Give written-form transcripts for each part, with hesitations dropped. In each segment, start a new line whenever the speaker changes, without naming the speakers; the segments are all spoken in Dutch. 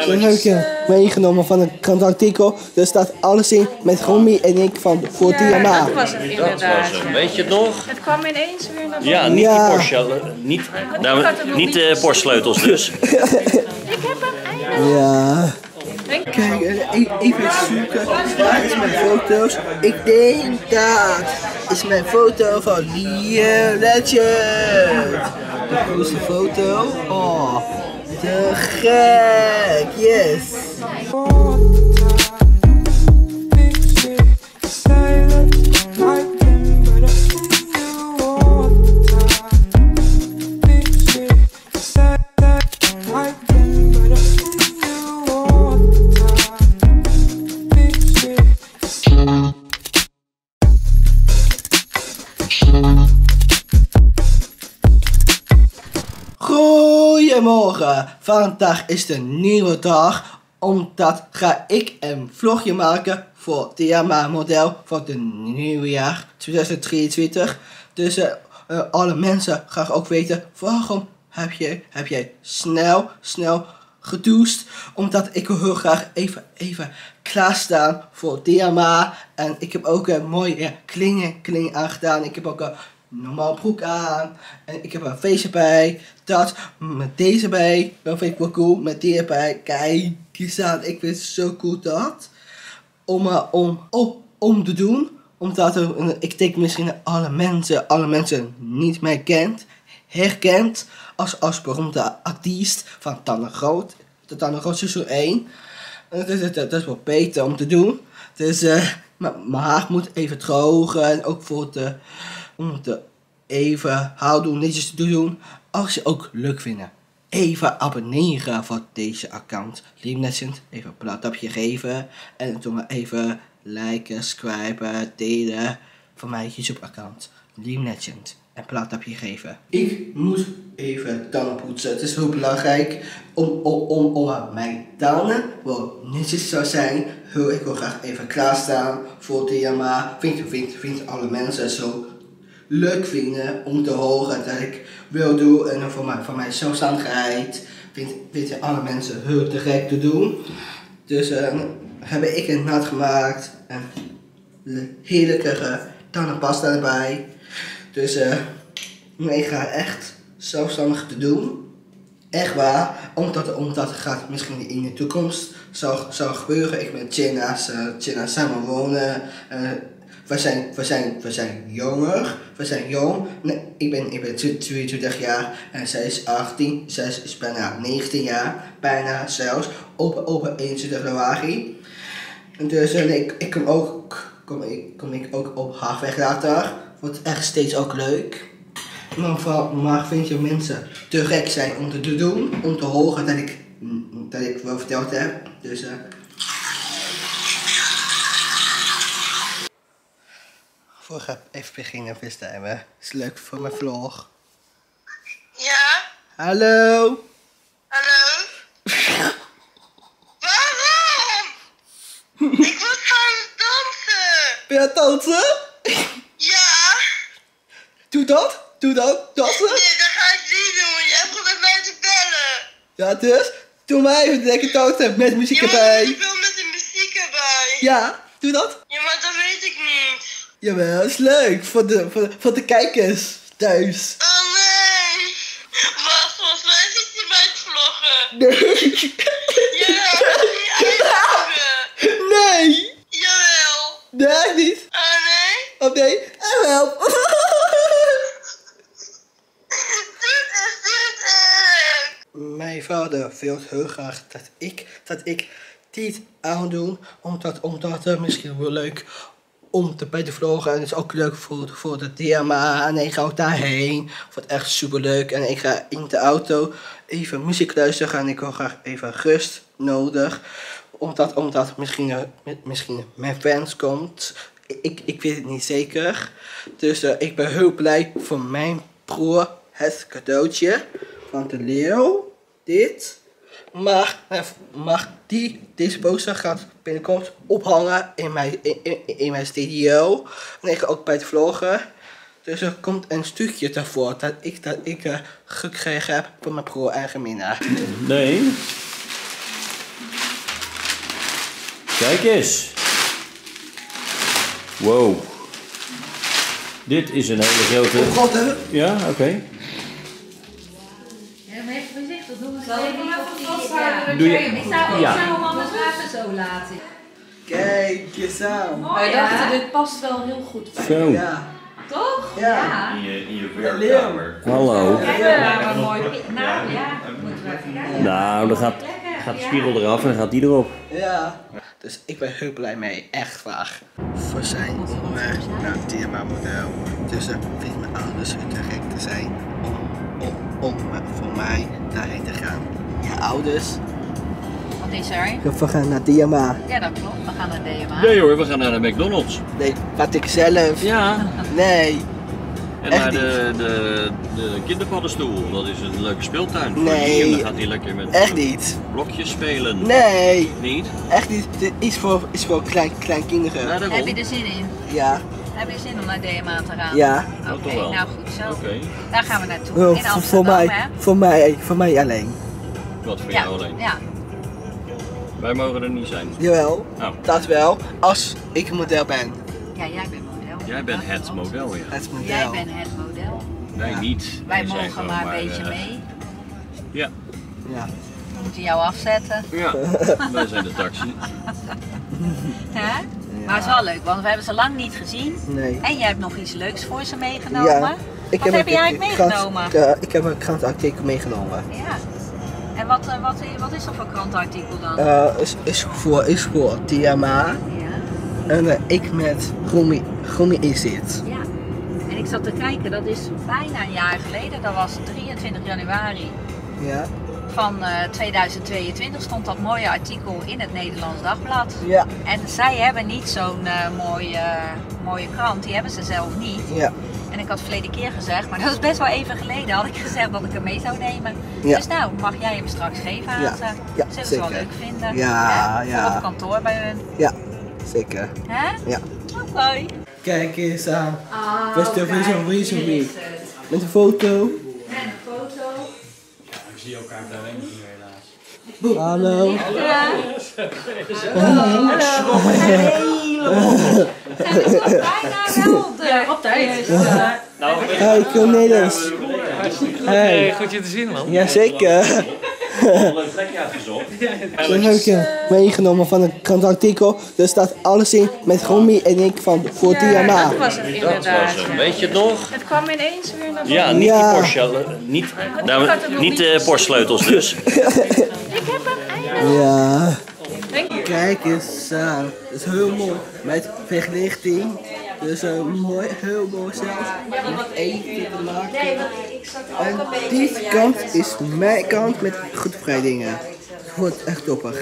Dan heb ik meegenomen van een krantartikel. Er staat alles in met Romy en ik van voor DMA.
Dat was het inderdaad.
Dat was hem. Weet je het nog?
Het kwam ineens weer naar boven.
Ja, niet
Ja.
die Porsche. Niet de Porsche sleutels dus.
Ik heb hem eindelijk.
Ja. Kijk, even zoeken. Waar is mijn foto's? Ik denk dat is mijn foto van Liam Legend. De coolste foto. Oh, te gek. Yes. Goedemorgen, vandaag is de nieuwe dag, omdat ga ik een vlogje maken voor het DMA model van het nieuwjaar 2023. Dus alle mensen graag ook weten, waarom heb jij snel gedoucht? Omdat ik wil heel graag even klaarstaan voor DMA. En ik heb ook een mooie kleding aangedaan. Ik heb ook een normaal broek aan. En ik heb een feestje bij. Dat met deze bij. Dat vind ik wel cool. Met die erbij. Kijk eens aan. Ik vind het zo cool dat. Om te doen. Omdat ik denk misschien alle mensen niet mij herkent. Als beroemde artiest van Tanne Groot. De Tanne Groot seizoen 1. Dat is wel beter om te doen. Dus mijn haar moet even drogen. En ook om te even houden, netjes te doen. Als je ook leuk vindt, even abonneren voor deze account. Liam Legend, even een blauwtapje geven. En toen maar even liken, subscriben, delen van mijn YouTube account. Liam Legend. En blauwtapje geven. Ik moet even tanden poetsen. Het is heel belangrijk om mijn tanden wel netjes zou zijn. Ik wil graag even klaarstaan voor DMA. Vindt alle mensen zo leuk vinden om te horen dat ik wil doen. En voor mijn zelfstandigheid vinden alle mensen heel te gek te doen. Dus heb ik een nat gemaakt. En heerlijke tandenpasta erbij. Dus ik ga echt zelfstandig te doen. Echt waar. Omdat het gaat misschien in de toekomst zou gebeuren. Ik met China samen wonen. We zijn jonger. We zijn jong. Nee, ik ben 22 jaar en zij is 18. Zij is bijna 19 jaar. Bijna zelfs. Op 21 januari. En dus ik kom ik ook op halfweg later. Wordt echt steeds ook leuk. Maar vind je mensen te gek zijn om te doen. Om te horen dat ik wel verteld heb. Dus even beginnen FaceTimen. Is leuk voor mijn vlog.
Ja?
Hallo?
Hallo? Waarom? Ik was gaan dansen.
Ben je aan het dansen?
Ja?
Doe dat? Dansen?
Nee, dat ga ik niet doen. Jij probeert mij te bellen.
Ja, dus? Doe maar even lekker dansen met muziek
Ja, maar
erbij.
ik wil met de muziek erbij.
Ja, doe dat?
Ja, maar dat weet ik niet.
Jawel, is leuk. Voor de kijkers thuis.
Oh nee. Wacht, volgens mij zit hij bij het vloggen.
Nee.
Ja, niet uitzoeken.
Nee.
Jawel.
Nee, niet.
Oh nee.
Oh nee. Help. Mijn vader wil heel graag dat ik dit aandoe, omdat het misschien wel leuk om bij te vloggen. En het is ook leuk voor de DMA. En ik ga ook daarheen. Wordt echt super leuk. En ik ga in de auto even muziek luisteren. En ik wil graag even rust nodig. Omdat misschien mijn fans komt. Ik weet het niet zeker. Dus ik ben heel blij voor mijn broer. Het cadeautje van de leeuw. Dit. Maar deze poster gaat binnenkort ophangen in mijn studio. En ik ga ook bij het vloggen. Dus er komt een stukje daarvoor dat ik gekregen heb van mijn broer en Gemina.
Nee. Kijk eens. Wow. Dit is een hele grote...
Oh god, hè?
Ja, oké.
Ja, maar even voorzichtig doen. Zal ik hem even vasthouden?
Doe je...
Ik zou hem anders even zo laten.
Kijk eens aan.
Wij dachten, dit past wel heel goed bij.
Zo.
Ja.
Toch?
Ja.
In je werkkamer. Hallo.
Ja, maar mooi. Nou ja, moeten we even kijken.
Nou, dan gaat de spiegel eraf en dan gaat die erop.
Ja. Dus ik ben heel blij mee, echt waar. Voor zijn onderweg naar het Diama-model. Dus vindt mijn ouders het te gek te zijn om voor mij daarheen te gaan. Ja, ouders.
Wat is er?
We gaan naar Diama.
Ja, dat klopt. We gaan naar DMA.
Nee hoor, we gaan naar de McDonald's.
Nee, wat ik zelf.
Ja.
Nee.
En
Echt
naar
niet.
de kinderpaddenstoel. Dat is een leuke speeltuin. Voor
Nee.
die. En dan gaat hij lekker met
Echt niet.
blokjes spelen.
Nee.
Niet?
Echt niet. Dit is voor klein kinderen.
Ja, daarom.
Heb je er zin in?
Ja.
Heb je zin om naar DMA te gaan?
Ja.
Nou, toch
Oké,
wel.
nou goed zo.
Oké.
Daar gaan we naartoe.
Wel,
In Amsterdam, hè?
voor mij alleen.
Wat voor
Ja,
jou alleen?
ja.
Wij mogen er niet zijn.
Jawel.
Nou,
Dat wel. Als ik een model ben.
Ja, jij bent model.
jij bent het model, ja.
Het model.
Jij bent het model.
Wij
Ja.
niet.
Wij
zijn
mogen
gewoon
maar een beetje mee.
Ja.
Ja.
We moeten jou afzetten.
Ja. Wij zijn de taxi.
Hè? Maar het is wel leuk, want we hebben ze lang niet gezien.
Nee.
En jij hebt nog iets leuks voor ze meegenomen.
Ja.
Wat heb je eigenlijk meegenomen?
Ik heb een krantenartikel meegenomen.
Ja. En wat is dat voor krantenartikel dan?
Is voor Diama.
Ja.
En ik met Grommie in zit.
Ja. En ik zat te kijken, dat is bijna een jaar geleden. Dat was 23 januari
Ja.
van 2022 stond dat mooie artikel in het Nederlands Dagblad.
Ja.
En zij hebben niet zo'n mooie krant, die hebben ze zelf niet.
Ja.
En ik had verleden keer gezegd, maar dat is best wel even geleden, had ik gezegd dat ik hem mee zou nemen.
Ja.
Dus nou, mag jij hem straks geven aan
Ja.
ze?
Ja,
Zullen ze het wel
zeker.
leuk vinden?
Ja,
Hè?
ja.
Voor op kantoor bij hun.
Ja. Zeker.
Hè?
Ja.
Oké.
Kijk eens aan.
Oh,
Best wel
kijk,
zo'n
hier is het.
Met een foto.
En een foto.
Ik zie elkaar daar alleen niet meer helaas.
Hallo.
Ja. Hallo. Het is nog bijna wel op tijd.
Hey Cornelis. Hey.
Goed je te zien, man.
Jazeker.
Een leuk plekje uitgezocht.
Dan heb ik meegenomen van een krantenartikel. Er staat alles in met Grommie en ik van voor Diama.
Dat was het
Dat
inderdaad.
was hem. Weet je het nog?
Het kwam ineens weer naar boven.
Ja, niet
Ja.
die Porsche. Niet de Porsche-sleutels dus.
Ik heb hem eindelijk.
Ja.
Denk je?
Kijk eens aan. Het is heel mooi. Met verlichting. Dus mooi, heel mooi zelfs. Met eten te maken. En die kant is mijn kant met goedvrijdingen. Het wordt echt toppig.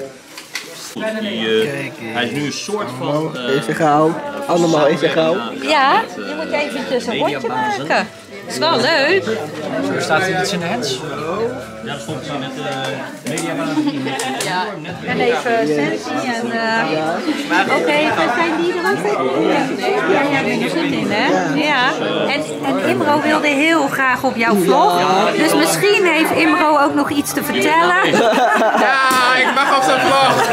Hij is nu een soort van...
Is er gauw. Allemaal is er gauw.
Ja, je moet eventjes een rondje maken. Is wel leuk.
Er staat hier iets in de hands.
Ja, dat stond in het mediamagazine.
Ja. En even sensie en... Oké, zijn die er ook? Ja, jij bent er goed in, hè? Ja. En Imro wilde heel graag op jouw vlog. Dus misschien heeft Imro ook nog iets te vertellen.
Ja, ik mag op zijn vlog.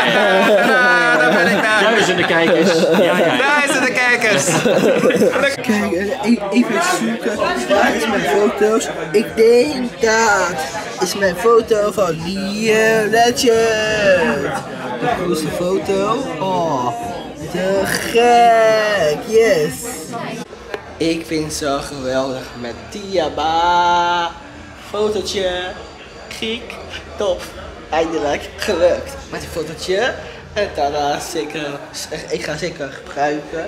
Daar ben ik naar.
Daar zijn de kijkers. Ja.
Daar zijn de kijkers.
Kijk, even zoeken. Waar is mijn foto's? Ik denk dat is mijn foto van Liam Legend. De coolste foto. Oh, te gek. Yes. Ik vind het zo geweldig met Diama. Fotootje. Griek. Top. Eindelijk gelukt. Met een fotootje. En daarna zeker, ik ga zeker gebruiken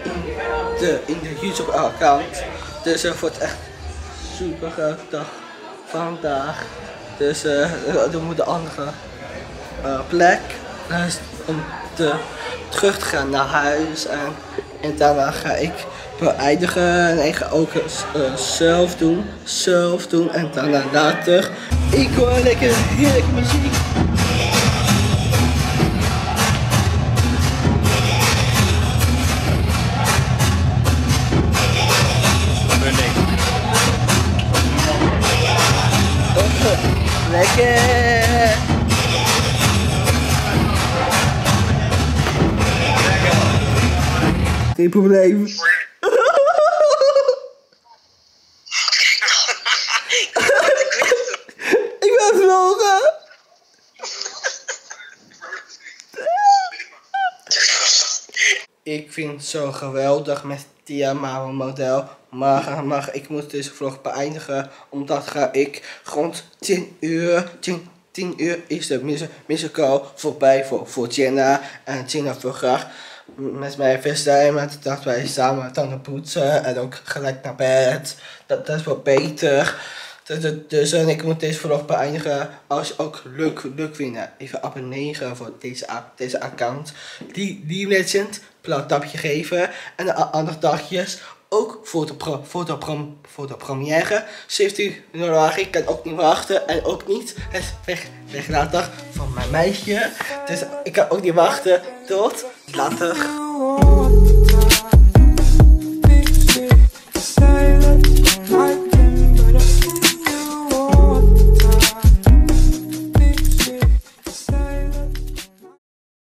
in de YouTube-account. Dus het wordt echt super dag vandaag. Dus we moeten een andere plek om terug te gaan naar huis. En daarna ga ik beëindigen en ik ga ook zelf doen. En daarna later, ik hoor lekker heerlijke muziek. Lekker! Geen probleem. Ik ben vlogen. Ik vind het zo geweldig met Tia Mouwen model. Maar ik moet deze vlog beëindigen. Omdat ga ik rond 10 uur is de musical voorbij voor Jenna. En Tina wil graag met mij FaceTime. Dat wij samen tanden poetsen. En ook gelijk naar bed. Dat is wel beter. Dus ik moet deze vlog beëindigen. Als je ook leuk vindt, even abonneren voor deze account. Die Legend, plakdapje geven. En de andere dagjes ook voor de première. 17 januari, ik kan ook niet wachten. En ook niet het weglaten van mijn meisje. Dus ik kan ook niet wachten tot later.